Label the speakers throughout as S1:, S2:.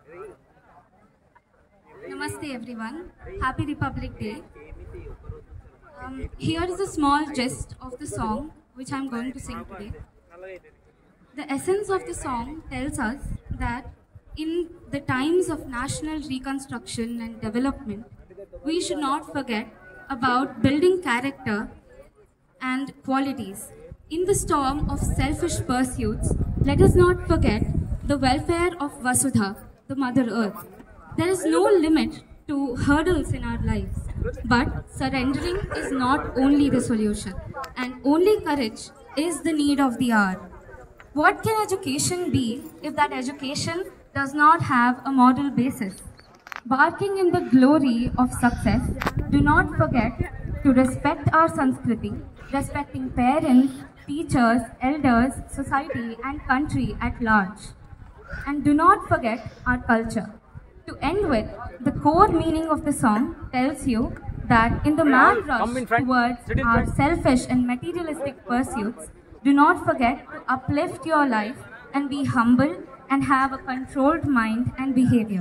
S1: Namaste everyone. Happy Republic Day. Here is a small gist of the song which I am going to sing today. The essence of the song tells us that in the times of national reconstruction and development, we should not forget about building character and qualities. In the storm of selfish pursuits, let us not forget the welfare of Vasudha, the Mother Earth. There is no limit to hurdles in our lives, but surrendering is not only the solution, and only courage is the need of the hour. What can education be if that education does not have a moral basis? Barking in the glory of success, do not forget to respect our Sanskriti, respecting parents, teachers, elders, society and country at large. And do not forget our culture. To end with, the core meaning of the song tells you that in the mad rush towards our selfish and materialistic pursuits, do not forget to uplift your life and be humble and have a controlled mind and behavior.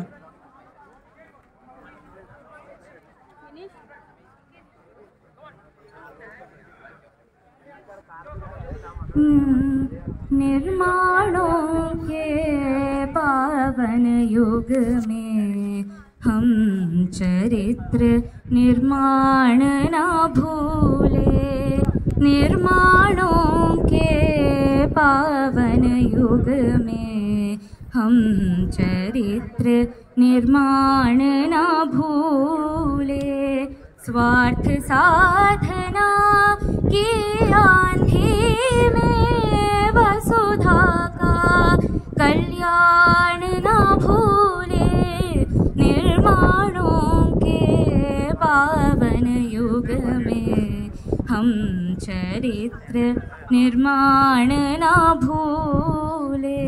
S1: निर्माणों के पावन युग में हम चरित्र निर्माण ना भूले। निर्माणों के पावन युग में हम चरित्र निर्माण ना भूले। स्वार्थ साधना की आंधी में वसुधा का कल्याण ना भूले। निर्माणों के पावन युग में हम चरित्र निर्माण ना भूले।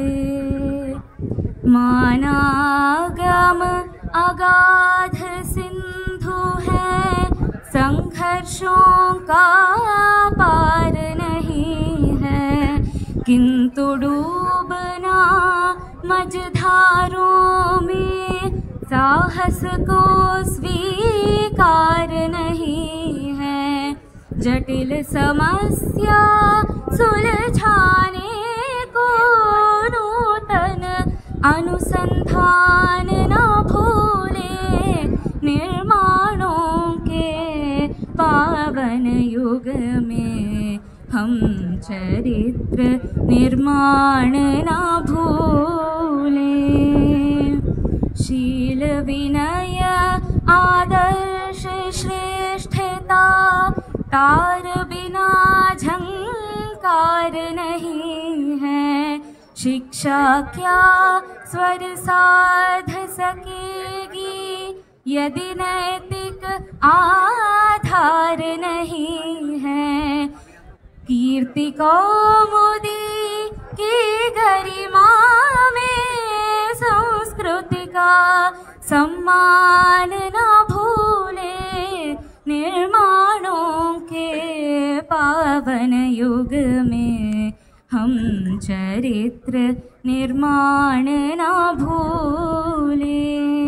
S1: मानागम अगाध सिंधु है, संघर्षों का पार नहीं है, किंतु डूबना मझधारों में साहस को स्वीकार नहीं है। जटिल समस्या सुलझाने को नूतन अनुसंधान न भूले। निर्माणों के पावन युग में हम चरित्र निर्माण न भूले। शील विनय आदर्श श्रेष्ठता, तार बिना झंकार नहीं है। शिक्षा क्या स्वर साध सकेगी यदि नैतिक आधार नहीं है। कीर्ति कौमुदी की गरिमा में संस्कृति का सम्मान न भूले। निर्माणों के पावन युग में हम चरित्र निर्माण न भूले।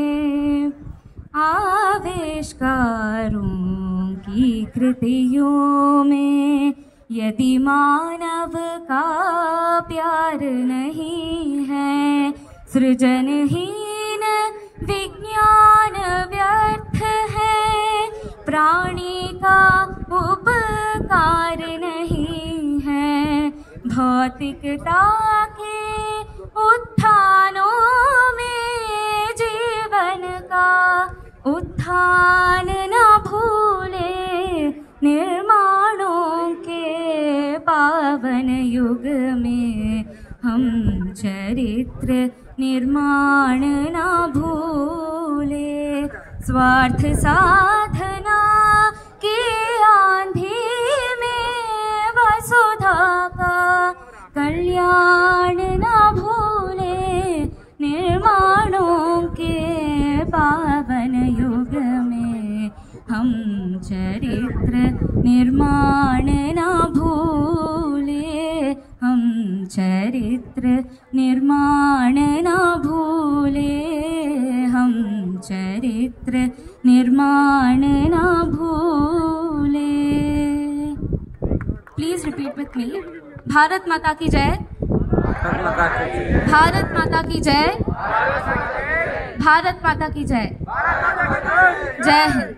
S1: आविष्कारों की कृतियों में यदि मानव का प्यार नहीं है, सृजनहीन विज्ञान व्यर्थ है। प्राणी का उपकार नहीं है। भौतिकता के उत्थानों में जीवन का उत्थान न भूले। निर्माणों के पावन युग में हम चरित्र निर्माण न भूले। स्वार्थ साधना की आंधी में वसुधा का कल्याण न भूले। निर्माणों के पावन युग में हम चरित्र निर्माण न भूले। हम चरित्र निर्माण निर्माण न भूले, हम चरित्र निर्माण न भूले। Please repeat with me. Bharat Mata की जय, भारत माता की जय, भारत माता की जय, जय हिंद।